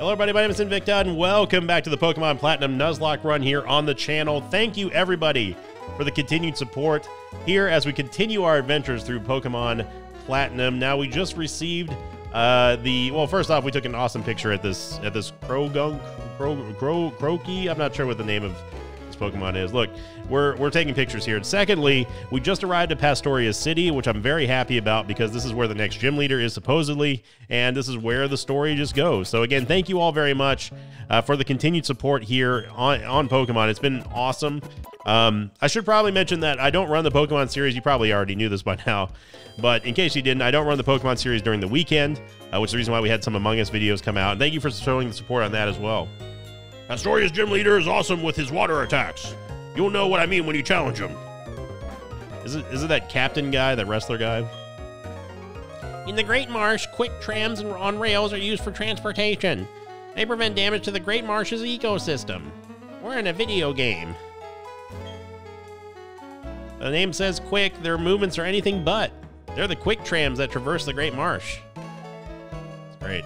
Hello everybody, my name is Invicta, and welcome back to the Pokemon Platinum Nuzlocke run here on the channel. Thank you everybody for the continued support here as we continue our adventures through Pokemon Platinum. Now we just received well, first off, we took an awesome picture at this Croaky. I'm not sure what the name of this Pokemon is. Look, we're taking pictures here. And secondly, we just arrived at Pastoria City, which I'm very happy about because this is where the next gym leader is supposedly, and this is where the story just goes. So again, thank you all very much for the continued support here on Pokemon. It's been awesome. I should probably mention that I don't run the Pokemon series. You probably already knew this by now, but in case you didn't, I don't run the Pokemon series during the weekend, which is the reason why we had some Among Us videos come out. And thank you for showing the support on that as well. Pastoria's gym leader is awesome with his water attacks. You'll know what I mean when you challenge him. Is it that captain guy, that wrestler guy? In the Great Marsh, quick trams on rails are used for transportation. They prevent damage to the Great Marsh's ecosystem. We're in a video game. The name says quick. Their movements are anything but. They're the quick trams that traverse the Great Marsh. It's great.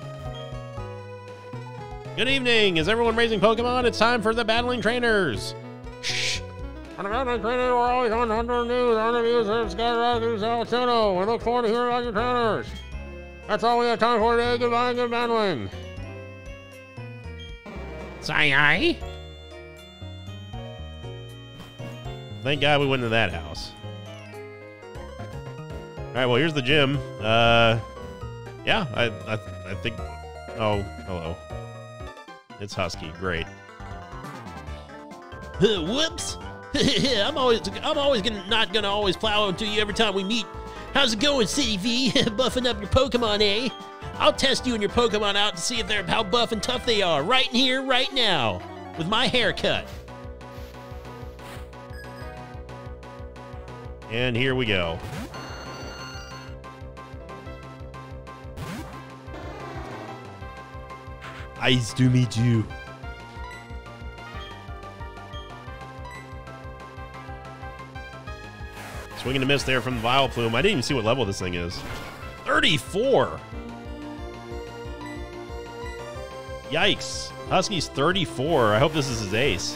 Good evening. Is everyone raising Pokemon? It's time for the Battling Trainers. Shh. On the Battling Trainers, we're always on Hunter News. Our interviews are scattered out through South Tuno. We look forward to hearing about your trainers. That's all we have time for today. Goodbye and good battling. Aye. Thank God we went into that house. All right, well, here's the gym. Yeah, I think. Oh, hello. It's Husky. Great. Whoops. I'm always not gonna always plow into you every time we meet. How's it going, City V? Buffing up your Pokemon, eh? I'll test you and your Pokemon out to see if they're how buff and tough they are right in here, right now, with my haircut. And here we go. Nice to meet you. Swing and a miss there from the Vileplume. I didn't even see what level this thing is. 34. Yikes. Husky's 34. I hope this is his ace.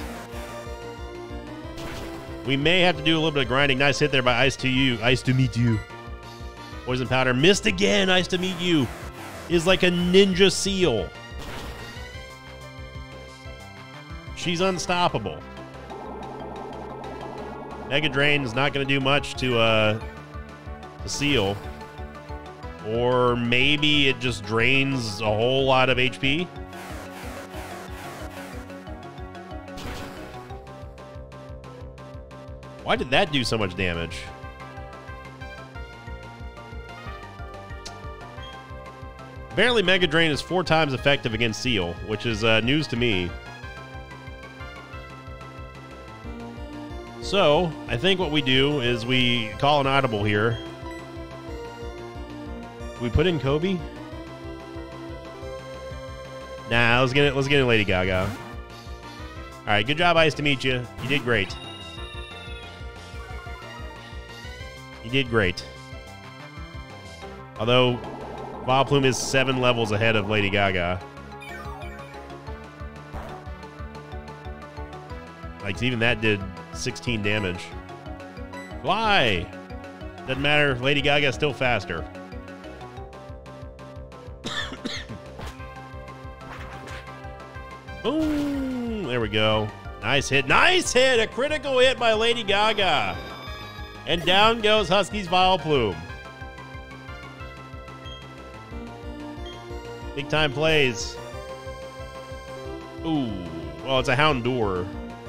We may have to do a little bit of grinding. Nice hit there by Ice to You. Ice to meet you. Poison Powder missed again. Ice to meet you is like a ninja seal. She's unstoppable. Mega Drain is not going to do much to Seal. Or maybe it just drains a whole lot of HP. Why did that do so much damage? Apparently Mega Drain is 4 times effective against Seal, which is news to me. So, I think what we do is we call an audible here. We put in Kobe? Nah, let's get in Lady Gaga. Alright, good job, Ice to meet you. You did great. You did great. Although, Vileplume is 7 levels ahead of Lady Gaga. Like, even that did 16 damage. Why? Doesn't matter. Lady Gaga's still faster. Boom! There we go. Nice hit. Nice hit! A critical hit by Lady Gaga. And down goes Husky's Vileplume. Big time plays. Ooh. Well, it's a Houndour.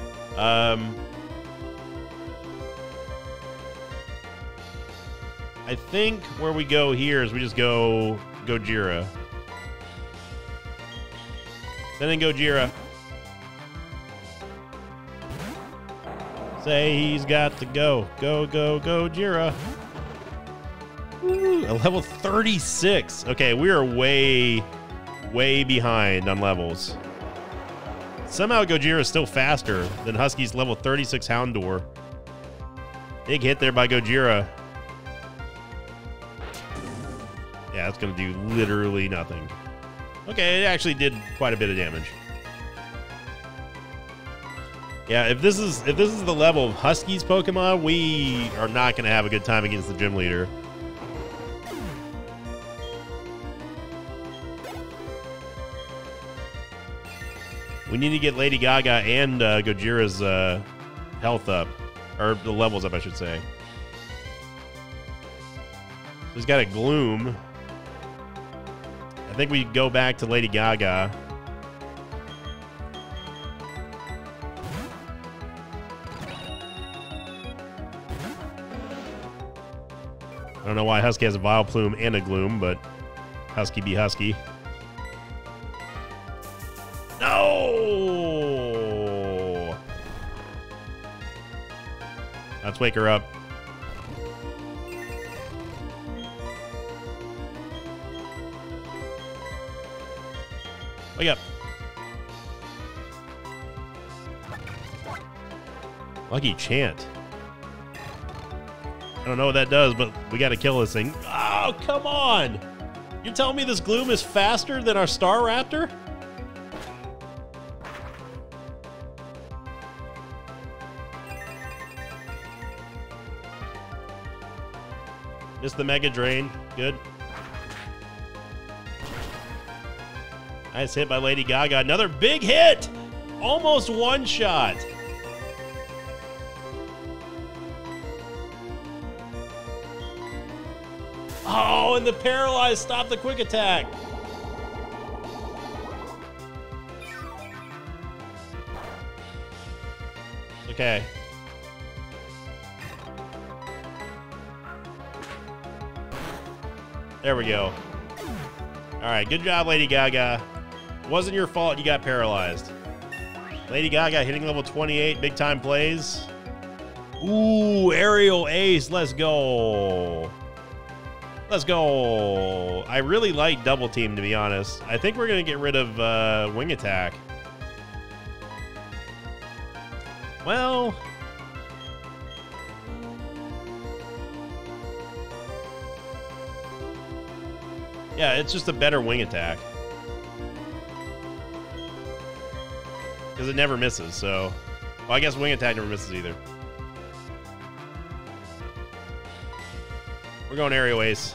I think where we go here is we just go Gojira. Then Gojira. Say he's got to go. Go, Gojira. Woo, a level 36. Okay, we are way behind on levels. Somehow Gojira is still faster than Husky's level 36 Houndour. Big hit there by Gojira. Yeah, that's going to do literally nothing. Okay, it actually did quite a bit of damage. Yeah, if this is the level of Husky's Pokemon, we are not going to have a good time against the gym leader. We need to get Lady Gaga and Gojira's health up. Or the levels up, I should say. He's got a Gloom. I think we go back to Lady Gaga. I don't know why Husky has a Vileplume and a Gloom, but Husky be Husky. No! Let's wake her up. Wake up. Lucky Chant. I don't know what that does, but we got to kill this thing. Oh, come on! You're telling me this Gloom is faster than our Staraptor? Missed the Mega Drain. Good. Nice hit by Lady Gaga. Another big hit! Almost one shot. Oh, and the Paralyze stopped the quick attack. Okay. There we go. All right, good job, Lady Gaga. Wasn't your fault you got paralyzed. Lady Gaga hitting level 28, big time plays. Ooh, Aerial Ace, let's go. Let's go. I really like Double Team, to be honest. I think we're going to get rid of Wing Attack. Well... yeah, it's just a better Wing Attack. Because it never misses, so... well, I guess Wing Attack never misses either. We're going Aerial Ace.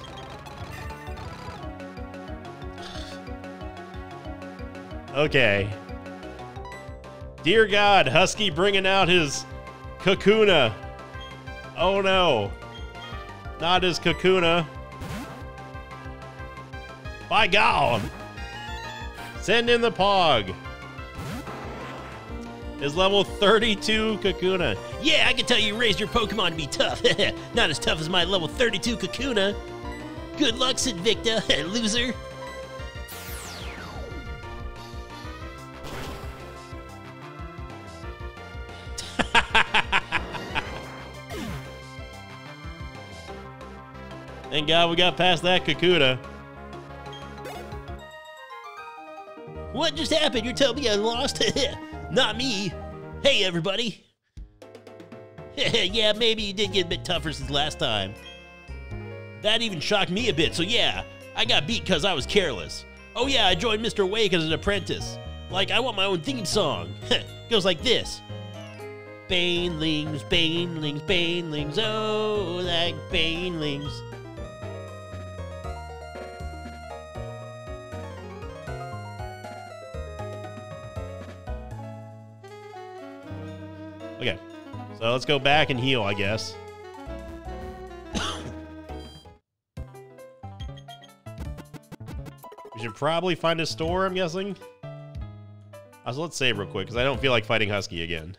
Okay. Dear God, Husky bringing out his Kakuna. Oh no. Not his Kakuna. By God. Send in the Pog. His level 32 Kakuna. Yeah, I can tell you raised your Pokemon to be tough. Not as tough as my level 32 Kakuna. Good luck, Sid Victor, loser. Thank God we got past that Kakuna. What just happened? You're telling me I lost? Not me. Hey, everybody. Yeah, maybe you did get a bit tougher since last time. That even shocked me a bit, so yeah, I got beat because I was careless. Oh yeah, I joined Mr. Wake as an apprentice. Like, I want my own theme song. Goes like this. Banelings, Banelings, Banelings, oh, like Banelings. Okay, so let's go back and heal, I guess. We should probably find a store, I'm guessing. So let's save real quick, because I don't feel like fighting Husky again.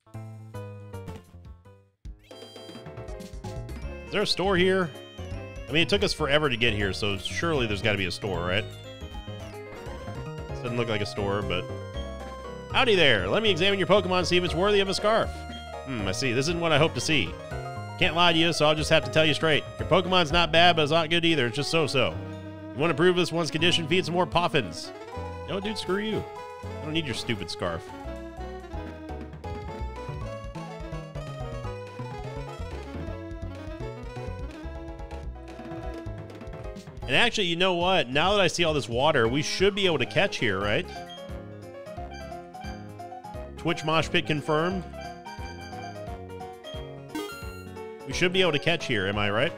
Is there a store here? I mean, it took us forever to get here, so surely there's got to be a store, right? This doesn't look like a store, but... howdy there. Let me examine your Pokemon and see if it's worthy of a scarf. I see. This isn't what I hope to see. Can't lie to you, so I'll just have to tell you straight. Your Pokemon's not bad, but it's not good either. It's just so-so. You want to prove this one's condition? Feed some more Poffins. No, dude, screw you. I don't need your stupid scarf. And actually, you know what? Now that I see all this water, we should be able to catch here, right? Twitch Mosh Pit confirmed. We should be able to catch here, am I right?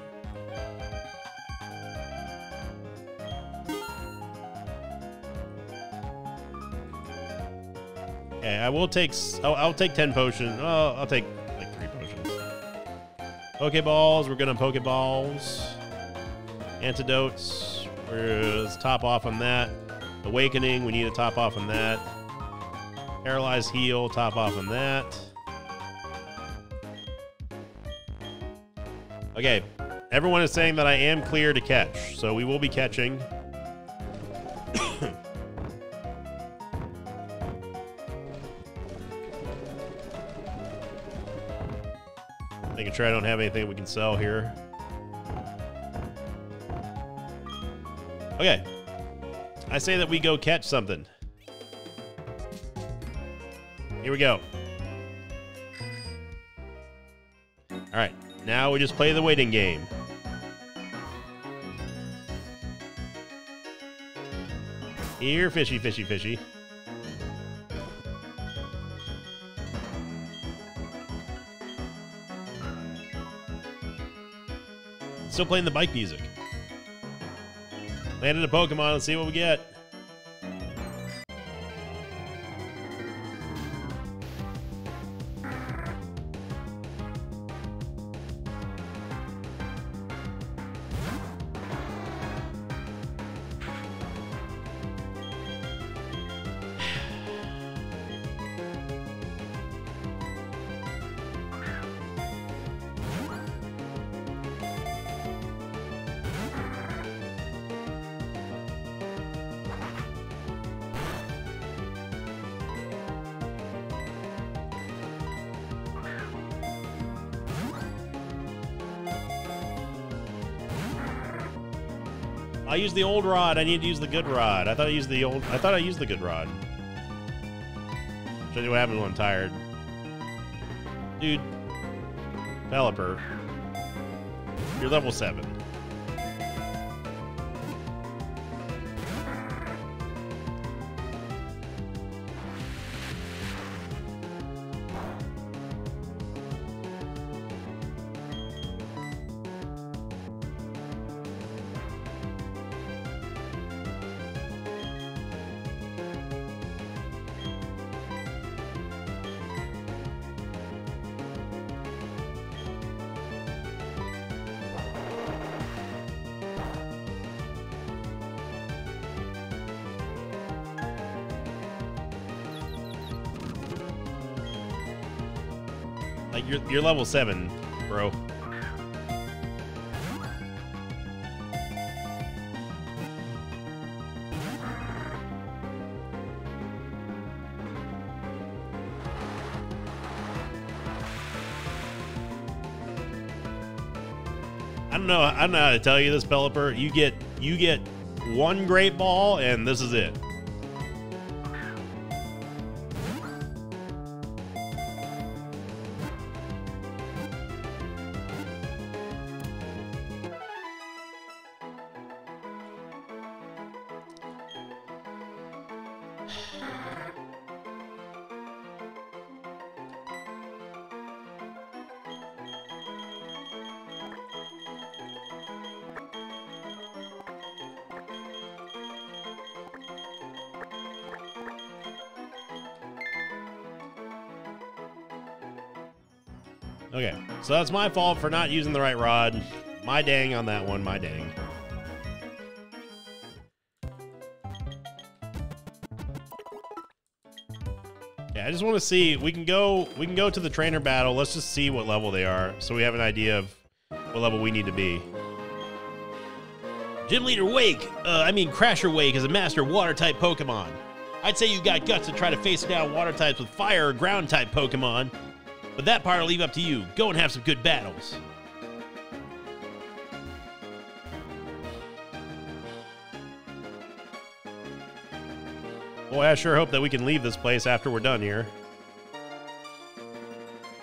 Okay, I will take... I'll take 10 potions. Oh, I'll take like 3 potions. Pokeballs, we're gonna Pokeballs. Antidotes, let's top off on that. Awakening, we need to top off on that. Paralyzed heal, top off on that. Okay, everyone is saying that I am clear to catch, so we will be catching. Making sure I don't have anything we can sell here. Okay, I say that we go catch something. Here we go. All right, now we just play the waiting game. Here, fishy, fishy, fishy. Still playing the bike music. Landed a Pokemon, let's see what we get. I used the old rod. I need to use the good rod. I thought I used the old. I thought I used the good rod. Show you what happens when I'm tired, dude. Pelipper, you're level 7. Like, you're level 7, bro. I don't know how to tell you this, Pelipper. You get one great ball, and this is it. Okay, so that's my fault for not using the right rod. My dang on that one, my dang. Yeah, I just want to see. We can go to the trainer battle. Let's just see what level they are, so we have an idea of what level we need to be. Gym Leader Wake, Crasher Wake is a master water-type Pokemon. I'd say you got guts to try to face down water types with fire or ground-type Pokemon. But that part I'll leave up to you. Go and have some good battles. Boy, I sure hope that we can leave this place after we're done here.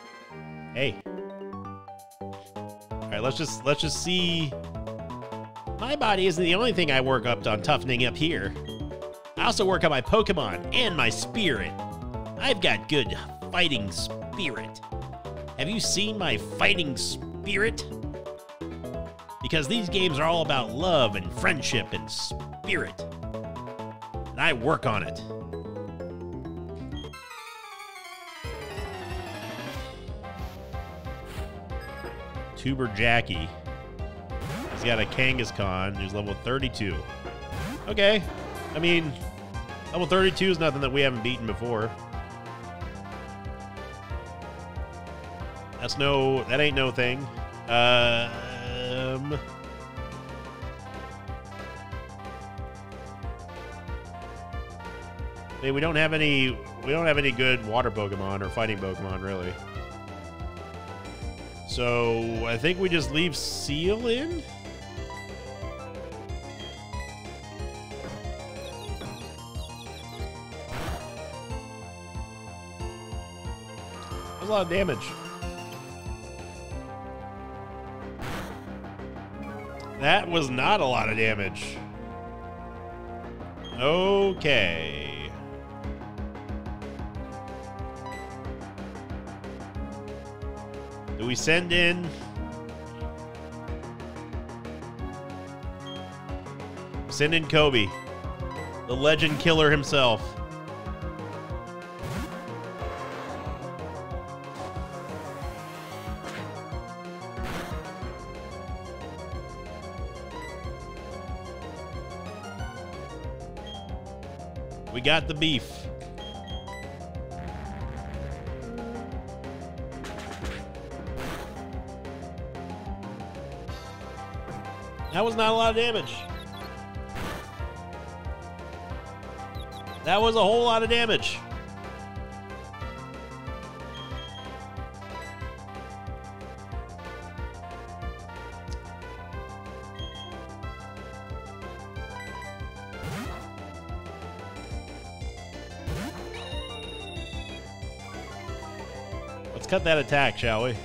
Hey. All right, let's just see My body isn't the only thing I work up on toughening up here. I also work on my Pokemon and my spirit. I've got good fighting spirit. Have you seen my fighting spirit? Because these games are all about love and friendship and spirit. And I work on it. Tuber Jackie. He's got a Kangaskhan who's level 32. Okay. I mean, level 32 is nothing that we haven't beaten before. That ain't no thing. I mean, we don't have any good water Pokemon or fighting Pokemon, really. So I think we just leave Seal in. That's a lot of damage. That was not a lot of damage. Okay. Do we send in? Send in Kobe, the legend killer himself. We got the beef. That was not a lot of damage. That was a whole lot of damage. Let's cut that attack, shall we?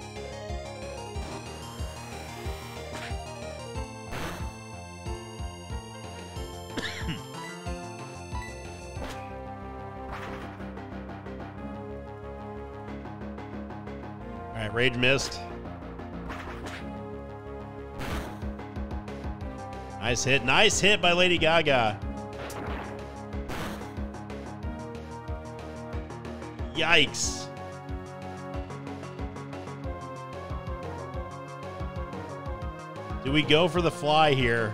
All right, Rage Mist. Nice hit by Lady Gaga. Yikes. Do we go for the fly here?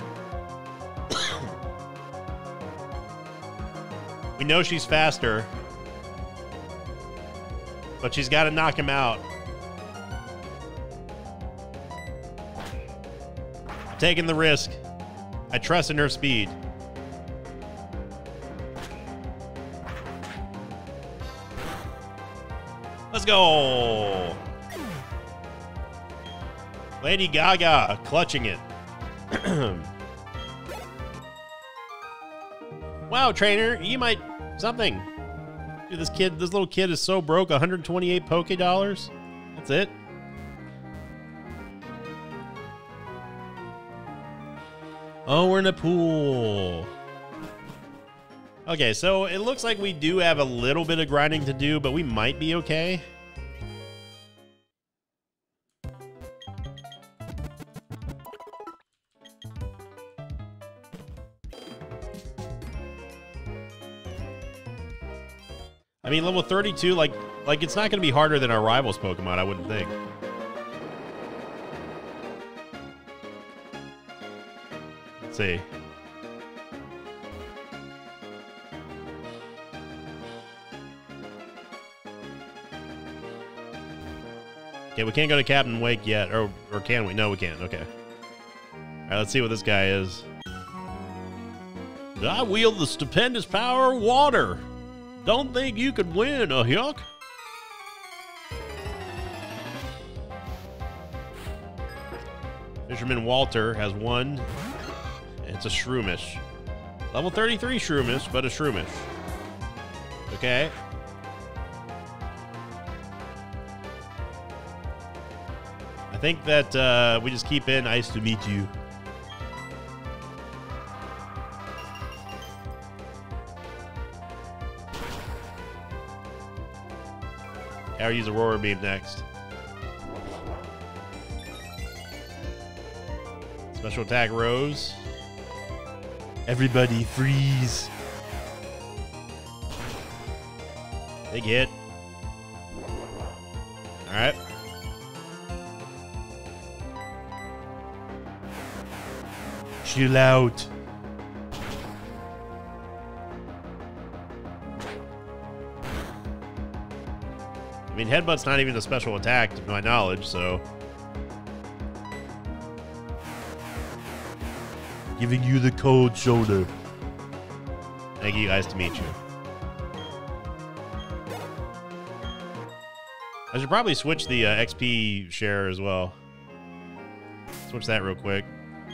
We know she's faster, but she's got to knock him out. I'm taking the risk. I trust in her speed. Let's go. Lady Gaga clutching it. Wow, trainer, you might something. Dude, this little kid is so broke. 128 Poke Dollars. That's it. Oh, we're in a pool. Okay, so it looks like we do have a little bit of grinding to do, but we might be okay. I mean, level 32, like it's not going to be harder than our rivals Pokemon, I wouldn't think. Let's see. Okay, we can't go to Captain Wake yet, or can we? No, we can't. Okay. All right, let's see what this guy is. I wield the stupendous power of water. Don't think you could win, yuck. Fisherman Walter has one. It's a Shroomish. Level 33 Shroomish, but a Shroomish. Okay. I think that we just keep in nice to meet you. I'll use Aurora Beam next. Special attack Rose. Everybody freeze. Big hit. All right. Chill out. I mean, Headbutt's not even a special attack to my knowledge, so. Giving you the cold shoulder. Thank you guys to meet you. I should probably switch the XP share as well. Switch that real quick.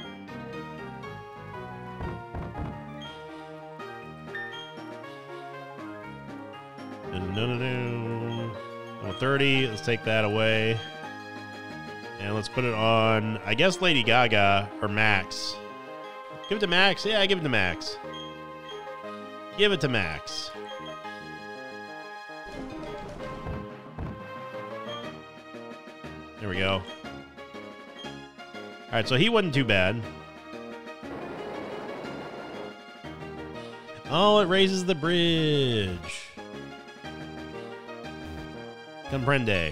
No, 30. Let's take that away. And let's put it on, I guess, Lady Gaga or Max. Give it to Max. Yeah, give it to Max. Give it to Max. There we go. All right, so he wasn't too bad. Oh, it raises the bridge. Comprende.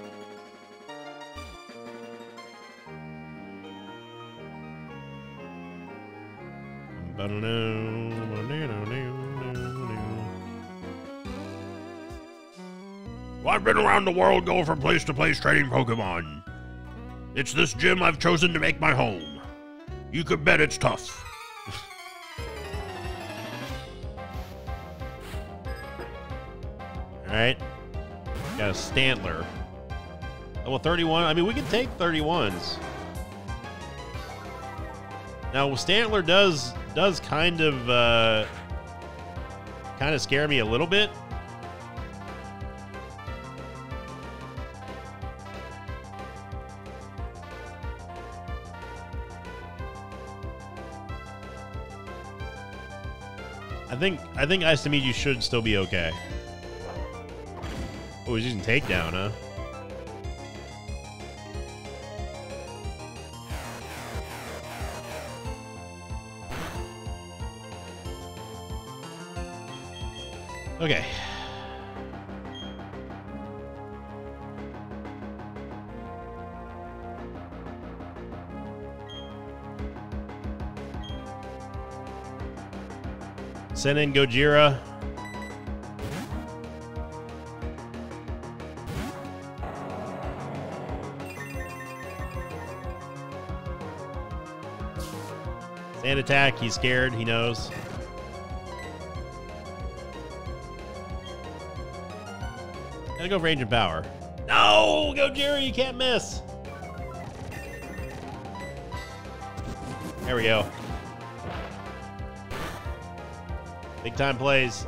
Well, I've been around the world going from place to place trading Pokemon. It's this gym I've chosen to make my home. You could bet it's tough. Alright. Got a Stantler. Level 31. I mean, we can take 31s. Now, Stantler does kind of scare me a little bit. I think Ice to Meet You should still be okay. Oh, he's using takedown, huh? Okay. Send in Gojira. Sand attack, he's scared, he knows. Gotta go range and power. No! Gojira, you can't miss! There we go. Big time plays.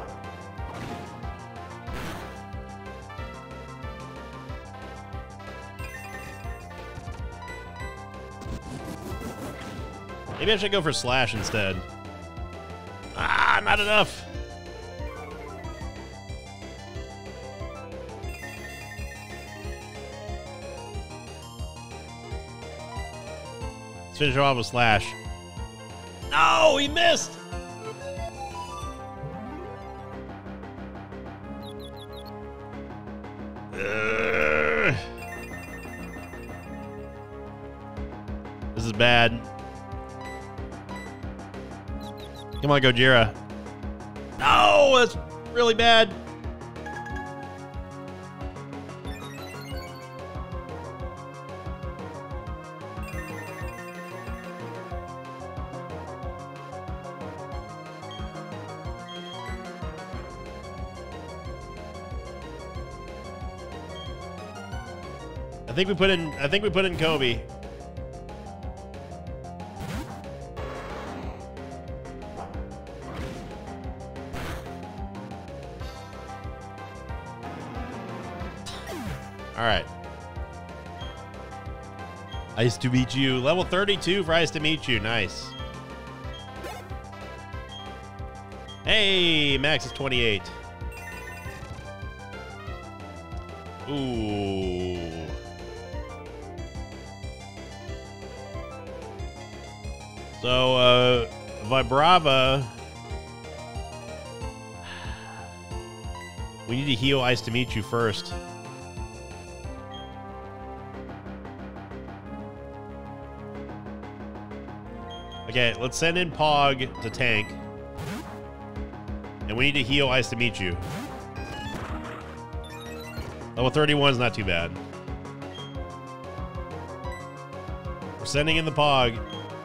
Maybe I should go for Slash instead. Ah, not enough. Let's finish off with Slash. No, he missed. This is bad. Come on, Gojira. No, that's really bad. I think we put in Kobe. All right. Ice to Meet You. Level 32 for Ice to Meet You. Nice. Hey, Max is 28. Ooh. So, Vibrava. We need to heal Ice to meet you first. Okay, let's send in Pog to tank. And we need to heal Ice to meet you. Level 31 is not too bad. We're sending in the Pog.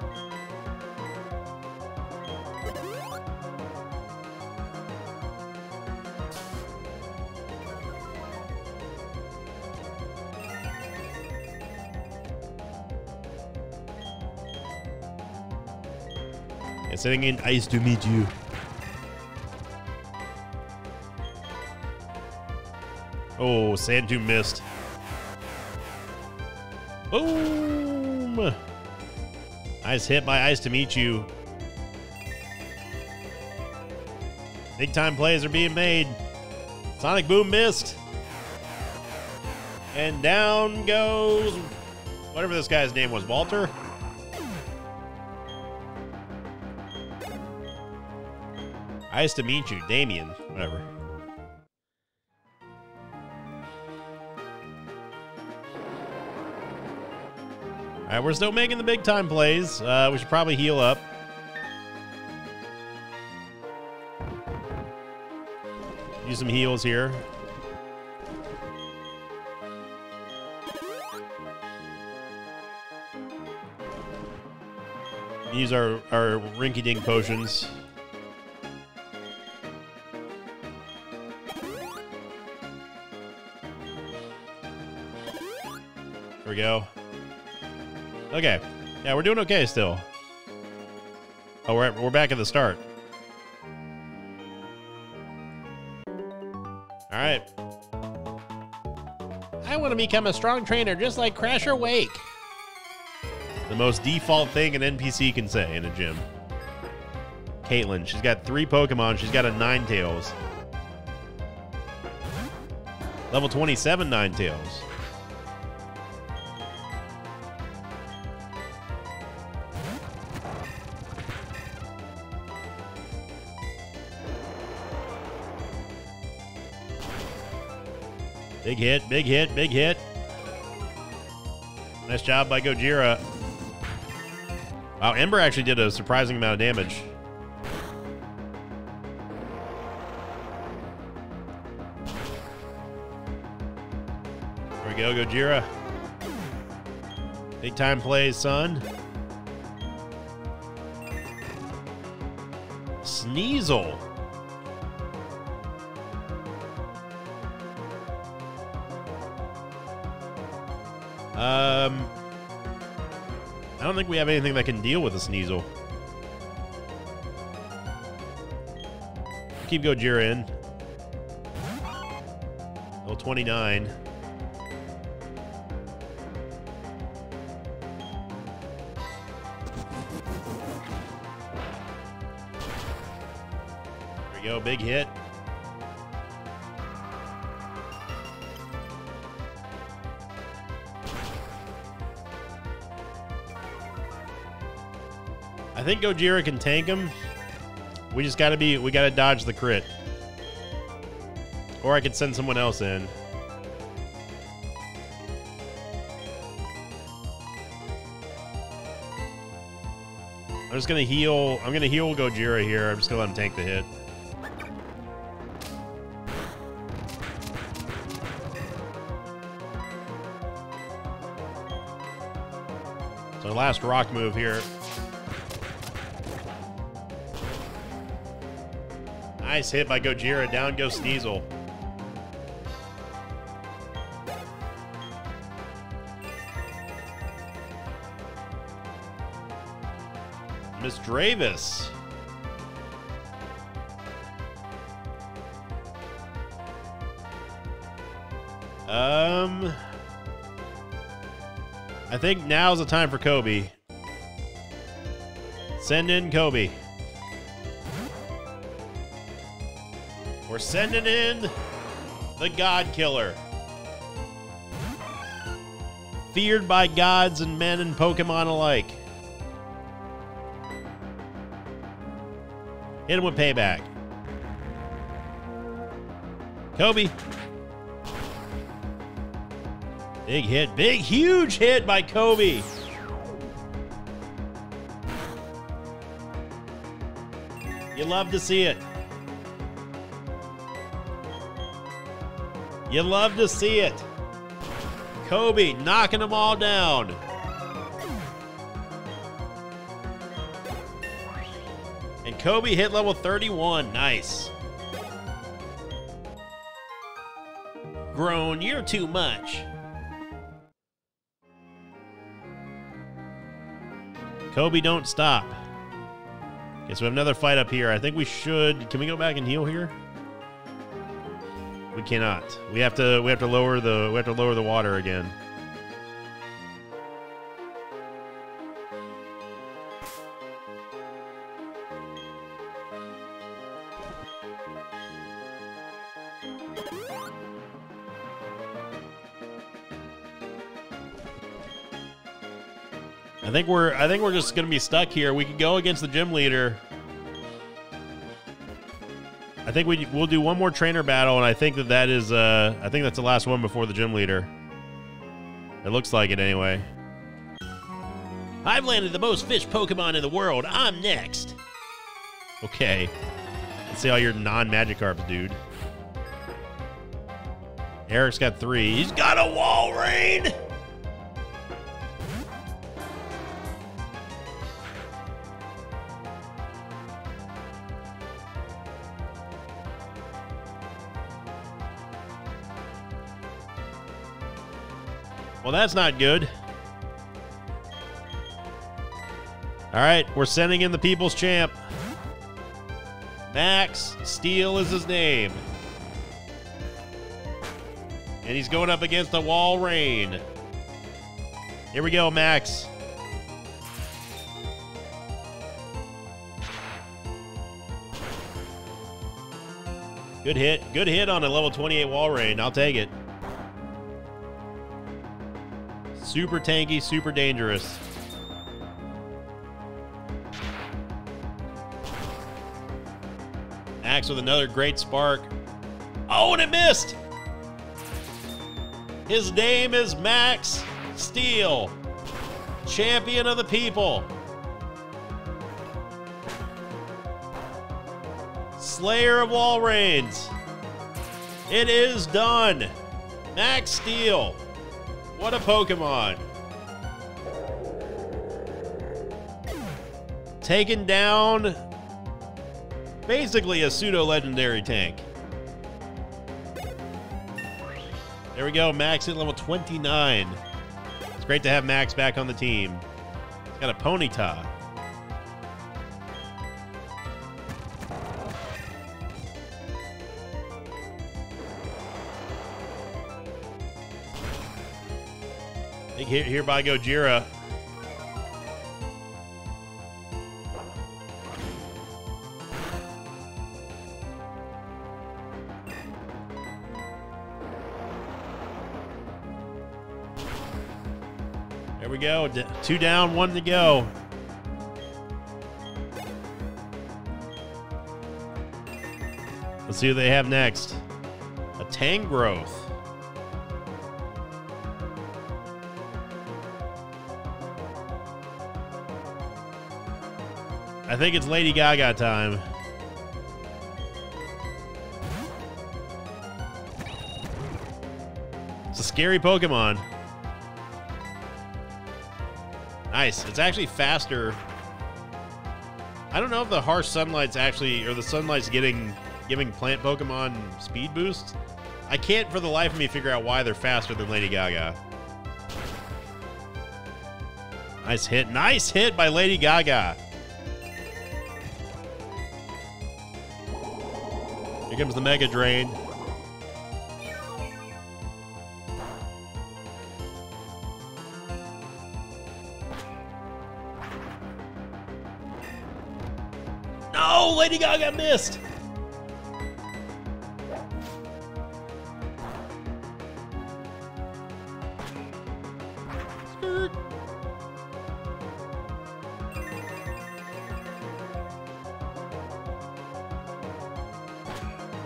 And sending in Ice to meet you. Oh, Sandtomb missed. Boom! Nice hit by Ice to meet you. Big time plays are being made. Sonic Boom missed. And down goes whatever this guy's name was, Walter? Ice to meet you, Damien, whatever. All right, we're still making the big time plays. We should probably heal up. Use some heals here. Use our rinky-dink potions. There we go. Okay. Yeah, we're doing okay still. Oh, we're back at the start. All right. I want to become a strong trainer just like Crasher Wake. The most default thing an NPC can say in a gym. Caitlin, she's got 3 Pokemon. She's got a Ninetales. Level 27 Ninetales. Big hit, big hit, big hit. Nice job by Gojira. Wow, Ember actually did a surprising amount of damage. There we go, Gojira. Big time plays, son. Sneasel. I don't think we have anything that can deal with a Sneasel. Keep Gojira in. Level 29. There we go, big hit. I think Gojira can tank him. We just we gotta dodge the crit. Or I could send someone else in. I'm just gonna heal. I'm gonna heal Gojira here. I'm just gonna let him tank the hit. So last rock move here. Nice hit by Gojira. Down goes Sneasel. Miss Dravis. I think now's the time for Kobe. Send in Kobe. We're sending in the God Killer. feared by gods and men and Pokemon alike. Hit him with payback. Kobe. Big hit. Big, huge hit by Kobe. You love to see it. You love to see it. Kobe knocking them all down. And Kobe hit level 31. Nice. Grown, you're too much. Kobe, don't stop. Okay, so we have another fight up here. I think we should. Can we go back and heal here? We cannot. We have to lower the water again. I think we're just gonna be stuck here. We could go against the gym leader. I think we'll do one more trainer battle, and I think that is I think that's the last one before the gym leader. It looks like it anyway. I've landed the most fish Pokemon in the world. I'm next. Okay. Let's see all your non-Magikarps, dude. Eric's got 3. He's got a Walrein! Well, that's not good. All right, we're sending in the People's Champ. Max Steel is his name. And he's going up against a Walrein. Here we go, Max. Good hit. Good hit on a level 28 Walrein. I'll take it. Super tanky, super dangerous. Max with another great spark. Oh, and it missed! His name is Max Steel, champion of the people. Slayer of Walreins. It is done. Max Steel. What a Pokemon. Taken down basically a pseudo-legendary tank. There we go. Max at level 29. It's great to have Max back on the team. He's got a Ponyta. Hereby Gojira. There we go. 2 down, 1 to go. Let's see what they have next. A Tangrowth. I think it's Lady Gaga time. It's a scary Pokemon. Nice. It's actually faster. I don't know if the harsh sunlight's actually, or the sunlight's giving plant Pokemon speed boosts. I can't for the life of me figure out why they're faster than Lady Gaga. Nice hit. Nice hit by Lady Gaga. Here comes the Mega Drain. No, Lady Gaga missed.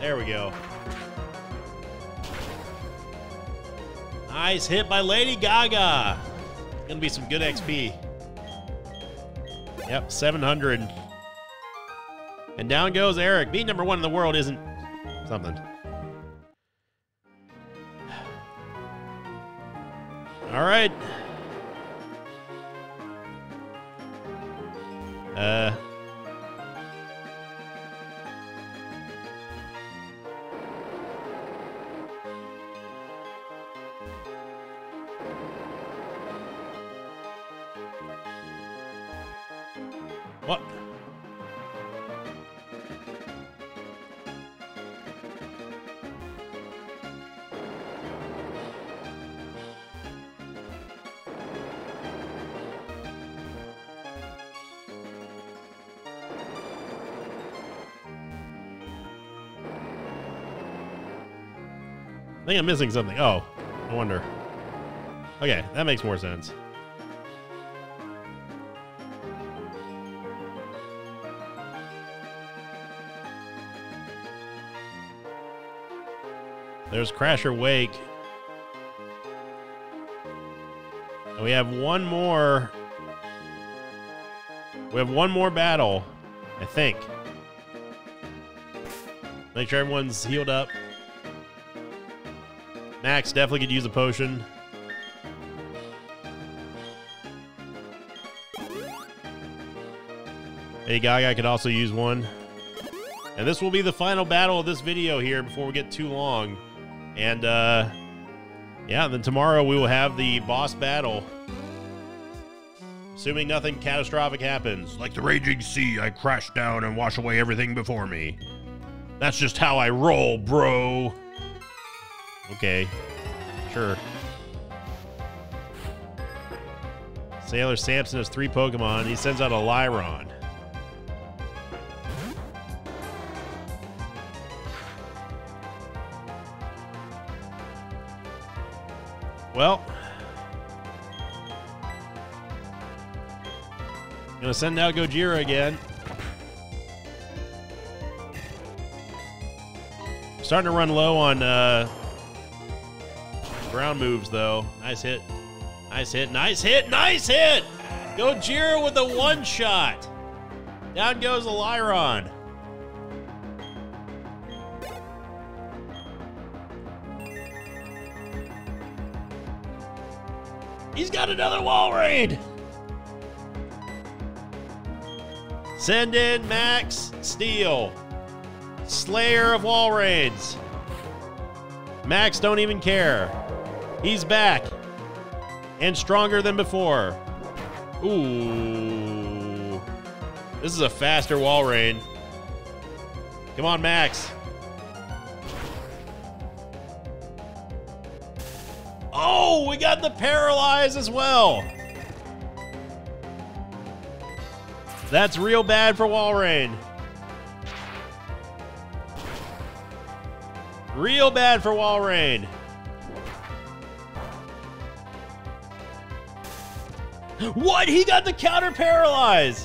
There we go. Nice hit by Lady Gaga. Gonna be some good XP. Yep, 700. And down goes Eric. Being number 1 in the world isn't something. All right. What? I think I'm missing something. Oh, I wonder. Okay, that makes more sense. There's Crasher Wake. And we have one more. We have one more battle, I think. Make sure everyone's healed up. Max definitely could use a potion. Hey, Gaga could also use one. And this will be the final battle of this video here before we get too long. And, yeah, then tomorrow we will have the boss battle. Assuming nothing catastrophic happens. Like the raging sea, I crash down and wash away everything before me. That's just how I roll, bro. Okay, sure. Sailor Samson has 3 Pokemon. He sends out a Lyron. Well, gonna send out Gojira again. Starting to run low on ground moves, though. Nice hit. Nice hit. Nice hit. Nice hit! Gojira with a one-shot. Down goes the Lyron. He's got another wall raid. Send in Max Steel, Slayer of Wall Raids. Max don't even care. He's back and stronger than before. Ooh, this is a faster wall raid. Come on, Max. Oh, we got the paralyze as well. That's real bad for Walrein. Real bad for Walrein. What? He got the counter paralyze.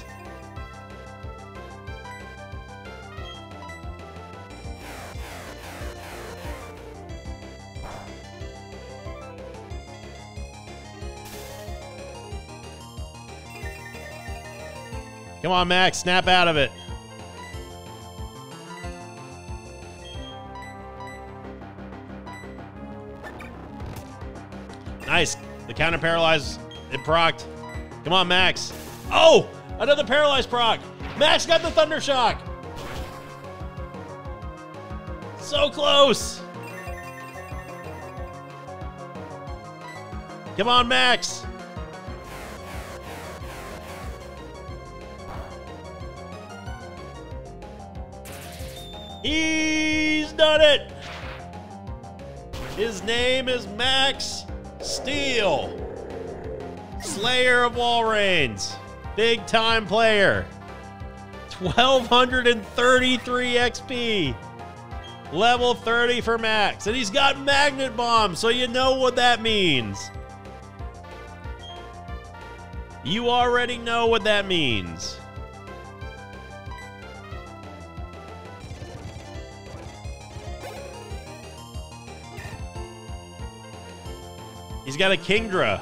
Come on, Max, snap out of it. Nice. The counter paralyze, it procced. Come on, Max. Oh, another paralyzed proc. Max got the Thunder Shock. So close. Come on, Max. He's done it. His name is Max Steel, Slayer of Walreins, big time player. 1233 XP, level 30 for Max, and he's got Magnet Bomb, so you know what that means. You already know what that means. He's got a Kingdra.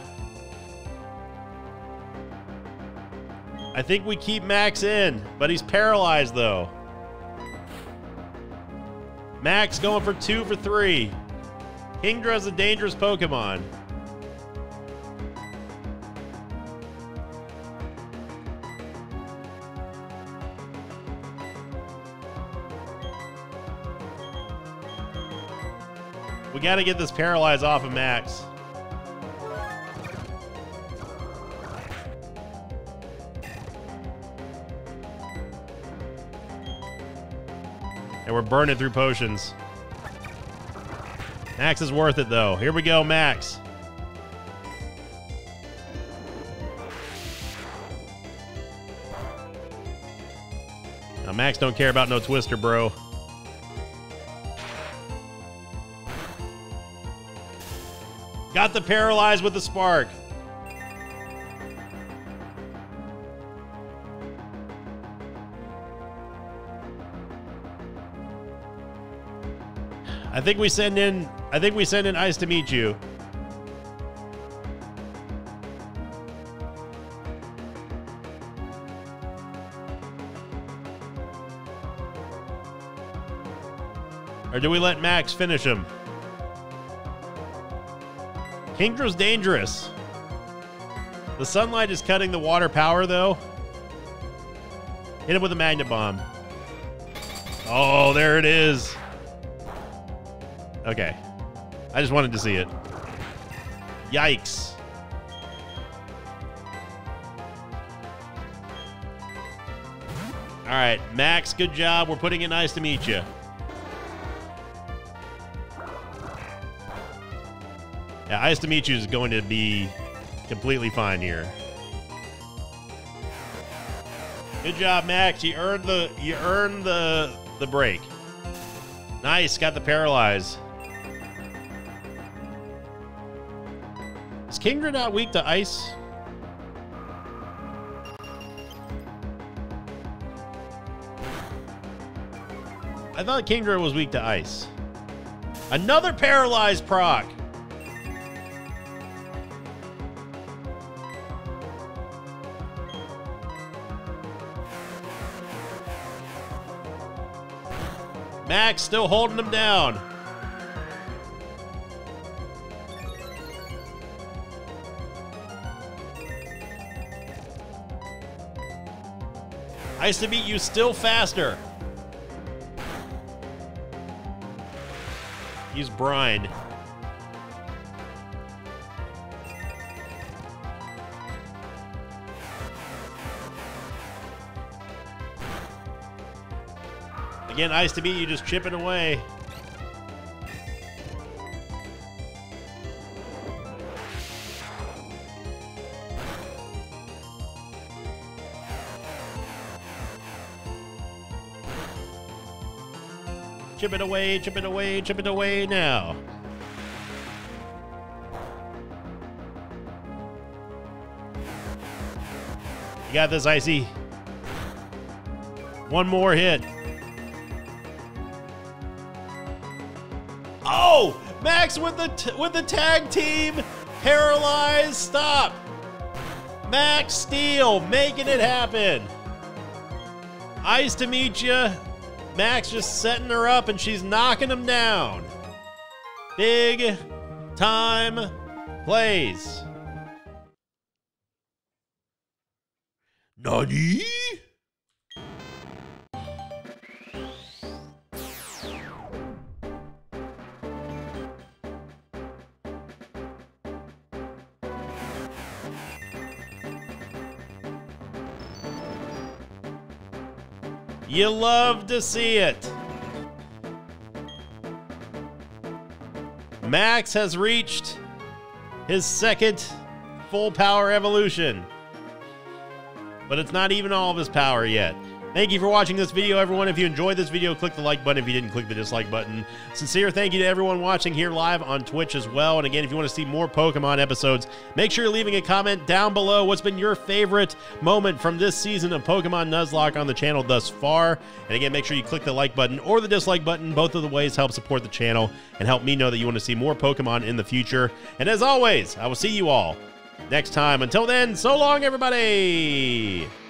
I think we keep Max in, but he's paralyzed though. Max going for 2 for 3. Kingdra's a dangerous Pokemon. We got to get this paralyze off of Max. And we're burning through potions. Max is worth it, though. Here we go, Max. Now, Max don't care about no Twister, bro. Got the paralyze with the spark. I think we send in Ice to meet you. Or do we let Max finish him? Kingdra's dangerous. The sunlight is cutting the water power, though. Hit him with a Magnet Bomb. Oh, there it is. Okay. I just wanted to see it. Yikes. All right, Max, good job. We're putting it nice to meet you. Yeah, Ice to meet you is going to be completely fine here. Good job, Max. You earned the break. Nice, got the paralyze. Is Kingdra not weak to ice? I thought Kingdra was weak to ice. Another paralyzed proc. Max still holding him down. Ice to beat you still faster. Use brine. Again, Ice to beat you, just chipping away. Chip it away, chip it away, chip it away now. You got this, Icy. One more hit. Oh, Max with the tag team paralyzed. Stop. Max Steel making it happen. Ice to meet you. Max just setting her up and she's knocking him down. Big time plays. Nani? You love to see it. Max has reached his second full power evolution. But it's not even all of his power yet. Thank you for watching this video, everyone. If you enjoyed this video, click the like button. If you didn't, click the dislike button. Sincere thank you to everyone watching here live on Twitch as well. And again, if you want to see more Pokemon episodes, make sure you're leaving a comment down below. What's been your favorite moment from this season of Pokemon Nuzlocke on the channel thus far? And again, make sure you click the like button or the dislike button. Both of the ways help support the channel and help me know that you want to see more Pokemon in the future. And as always, I will see you all next time. Until then, so long, everybody!